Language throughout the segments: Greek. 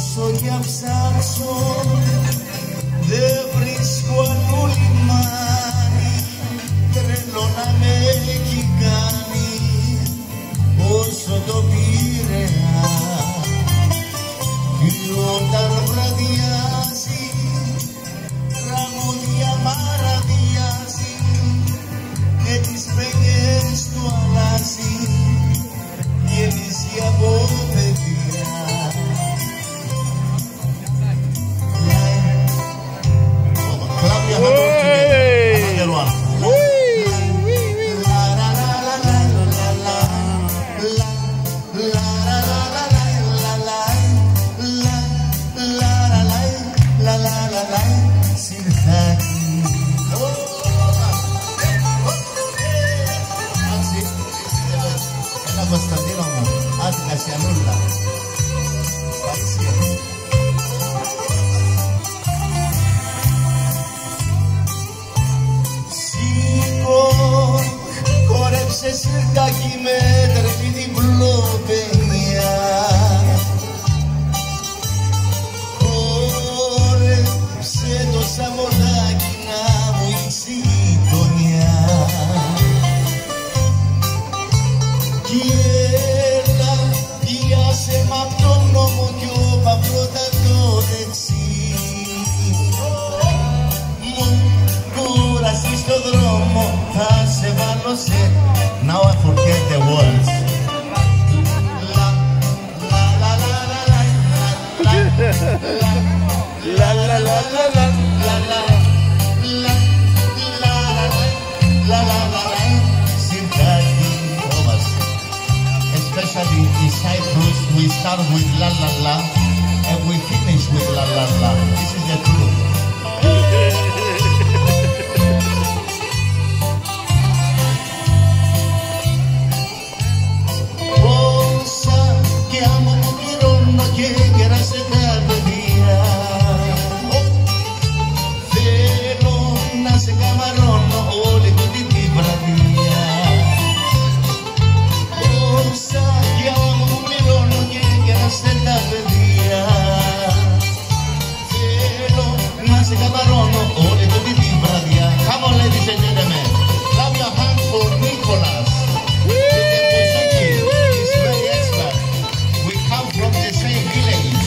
Όσο κι αν ψάξω δεν βρίσκω άλλο λιμάνι, τρελό να με έχει κάνει όσο το Πειραιά. Κι όταν βραδιάζει τραγούδια μαραδιάζει και τις παινιές του αλλάζει γεμίσει από παιδιά. Κωνσταντίνο μου, άντε Κασιανούλα. Σήκω, χόρεψε σιρτάκι με τρελή διπλοπαιδεία. Χόρεψε το σαμολάκι να μου ρίξει η γειτονιά. Κι έλα, πιάσε μ' απ' τον νόμο κι όπα πρώτα το δεξί. Μου κούρασες στο δρόμο, θα σε βάλω σε... Now I forget the words. La la la la la la la la la la la la la Especially in Cyprus, we start with la la la and we finish with la la la. This is the truth. Πόσα και άμα μου πληρώνω και κεράσαι τα παιδιά. Θέλω να σε καμαρώνω όλη τούτη τη βραδιά. Πόσα κι άμα μου πληρώνω και κεράσαι τα παιδιά. Θέλω να σε καμαρώνω όλη τούτη τη βραδιά. Come on ladies and gentlemen, clap your hands for Nicholas. He's very expert. We come from the same village.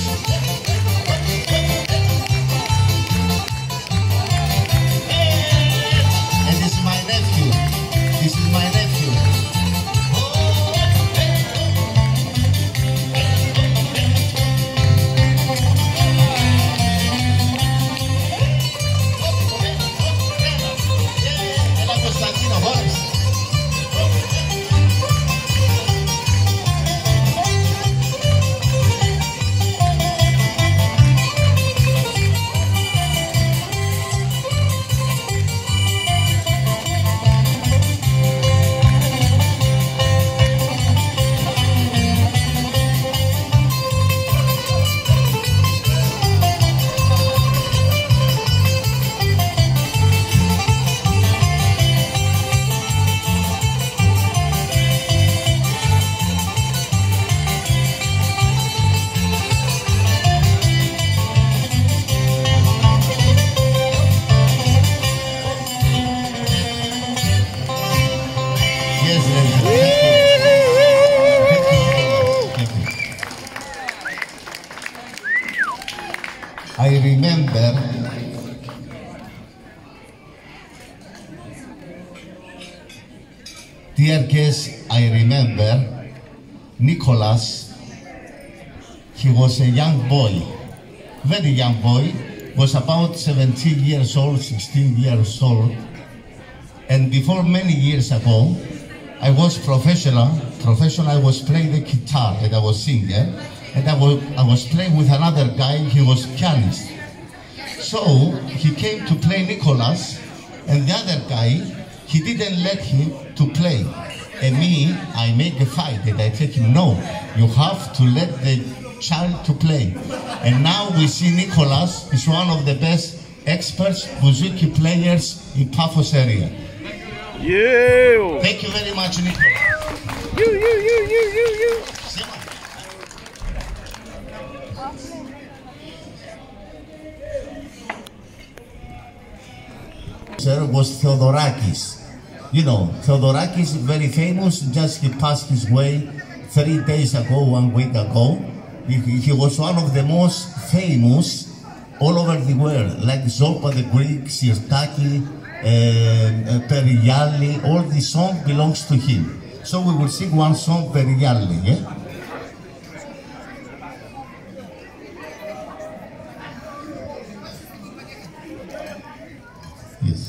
And this is my nephew. This is my nephew. I remember dear guests, I remember Nicholas. He was a young boy, very young boy, was about 17 years old, 16 years old. And before many years ago, I was professional, I was playing the guitar and I was singer. And I was playing with another guy, he was pianist. So he came to play Nicholas, and the other guy, he didn't let him to play. And me, I make a fight, and I tell him, no, you have to let the child to play. And now we see Nicholas is one of the best experts, bouzouki players in Paphos area. You. Thank you very much, Nicholas. You. Was Theodorakis. You know, Theodorakis is very famous, just he passed his way 3 days ago, 1 week ago. He was one of the most famous all over the world, like Zorba the Greek, Sirtaki, Perialli, all the song belongs to him. So we will sing one song, Perialli, yeah? Yes.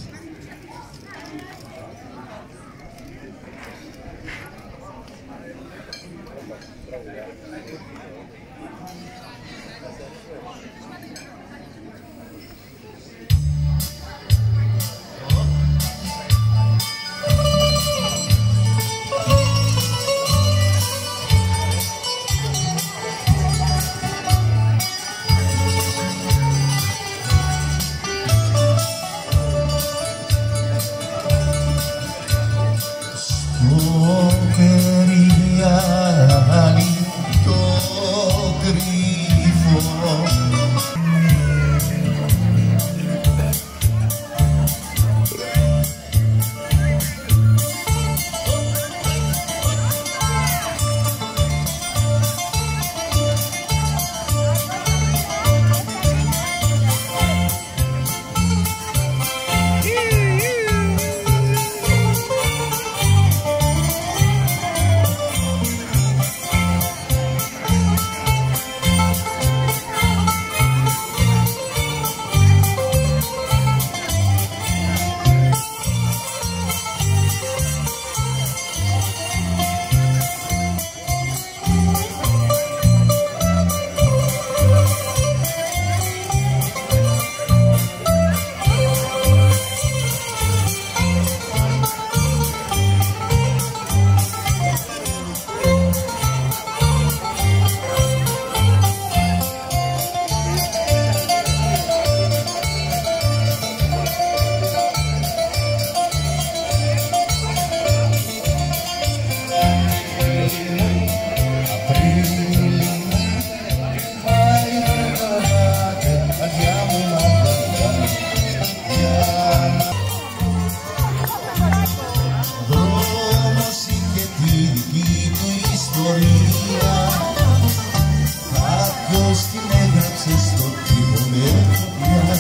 Dromos είχε τη δική του ιστορία. Κάποιος την έγραψε στο τύπο με φωτιά.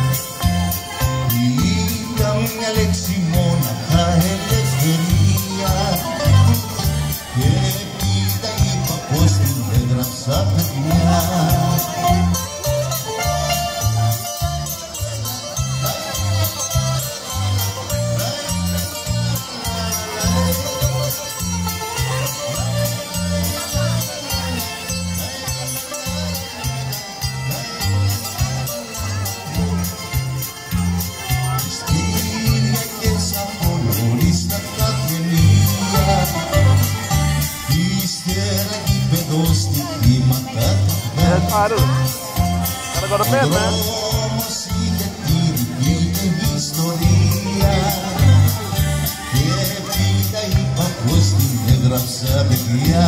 Ήταν μια λέξη μόναχα, ελευθερία. Και πήγα είπα πως την έγραψα παιδιά. Gotta go to bed, man. Dromos είχε τη δική του ιστορία. Και πήγα είπα πως την έγραψα παιδιά.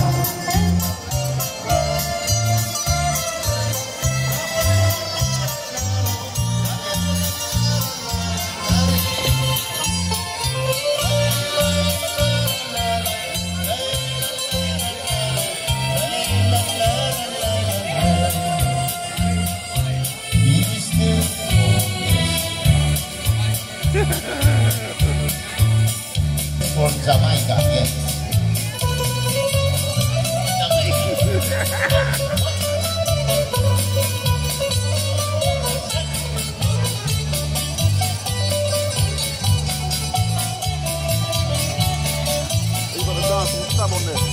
For Jamaica, yes. You're gonna dance some stuff on this.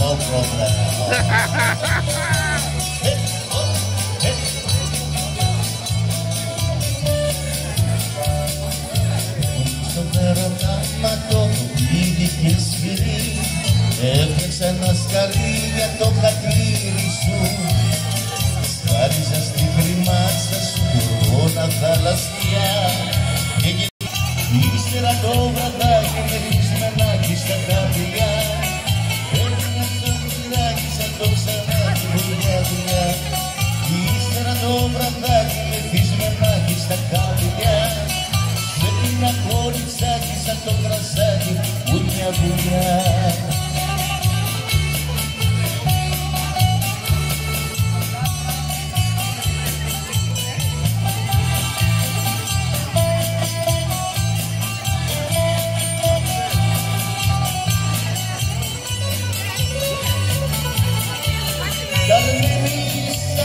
no problem. Στο περοτάματο το κλείδι και σφυρί, έφτιαξα ένα σκαλί για το χατήρι σου. Σκάριζα στη χρημάτσα σου κορώνα θαλασσιά και ύστερα το βραδάκι με χρησμενάκι στα χαπηλιά. Έρθινα σαν πυράκι σαν το ξανάκι δουλειά. Ύστερα το βραδάκι με χρησμενάκι στα χαπηλιά. Σε ένα κοριτσάκι σαν το κρασάκι, μπουνιά μπουνιά.